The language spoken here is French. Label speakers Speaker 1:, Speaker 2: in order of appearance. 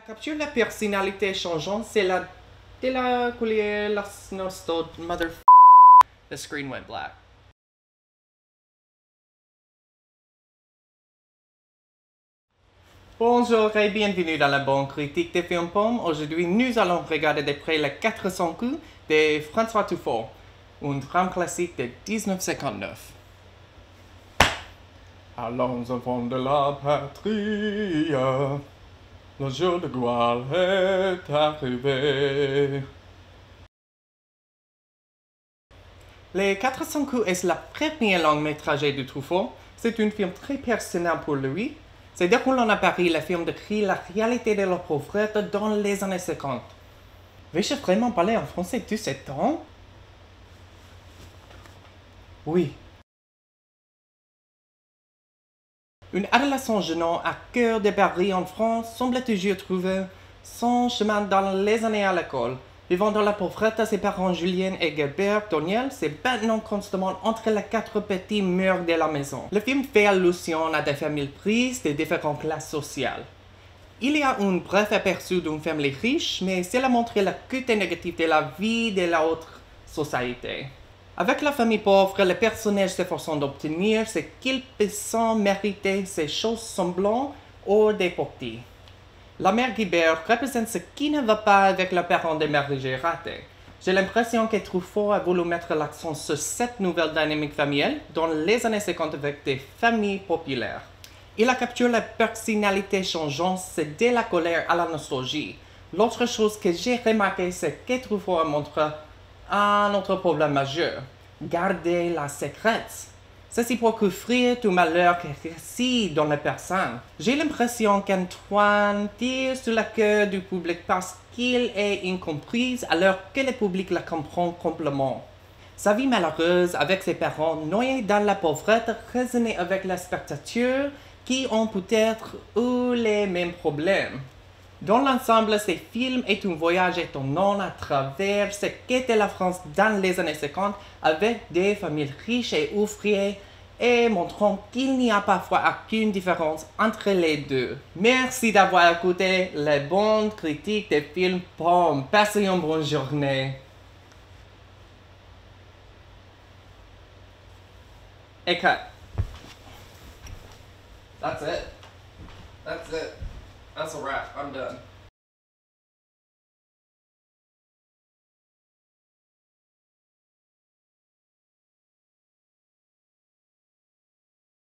Speaker 1: Capture la personnalité changeante, c'est la de la collier la snowstone mother. The screen went black. Bonjour et bienvenue dans la bonne critique des films Pomme. Aujourd'hui, nous allons regarder de près les 400 coups de François Truffaut, un drame classique de 1959. Allons enfants de la patrie, le jour de gloire est arrivé. Les 400 coups est la première long métrage de Truffaut. C'est un film très personnel pour lui. C'est déroulant à Paris, le film décrit la réalité de la pauvreté dans les années 50. Vais-je vraiment parler en français tout ce temps? Oui. Une adolescente jeune à cœur de Paris en France semble toujours trouver son chemin dans les années à l'école. Vivant dans la pauvreté, ses parents Julien et Gilbert Daniel se battent constamment entre les quatre petits murs de la maison. Le film fait allusion à des familles prises de différentes classes sociales. Il y a un bref aperçu d'une famille riche, mais cela montre le côté négatif de la vie de la haute société. Avec la famille pauvre, le personnage s'efforçant d'obtenir ce qu'il peut sans mériter ces choses semblantes hors des portées. La mère Guibert représente ce qui ne va pas avec le parent des mariages ratés. J'ai l'impression que Truffaut a voulu mettre l'accent sur cette nouvelle dynamique familiale dans les années 50 avec des familles populaires. Il a capturé la personnalité changeante, c'est de la colère à la nostalgie. L'autre chose que j'ai remarqué, c'est que Truffaut a montré un autre problème majeur, garder la secrète. Ceci pour couvrir tout malheur qui réside dans la personne. J'ai l'impression qu'Antoine tire sur la queue du public parce qu'il est incompris alors que le public la comprend complètement. Sa vie malheureuse avec ses parents noyés dans la pauvreté résonne avec les spectateurs qui ont peut-être eu les mêmes problèmes. Dans l'ensemble, ce film est un voyage étonnant à travers ce qu'était la France dans les années 50 avec des familles riches et ouvrières et montrant qu'il n'y a parfois aucune différence entre les deux. Merci d'avoir écouté les bonnes critiques des films Pomme. Passez une bonne journée. Et cut. That's it. That's a wrap. I'm done.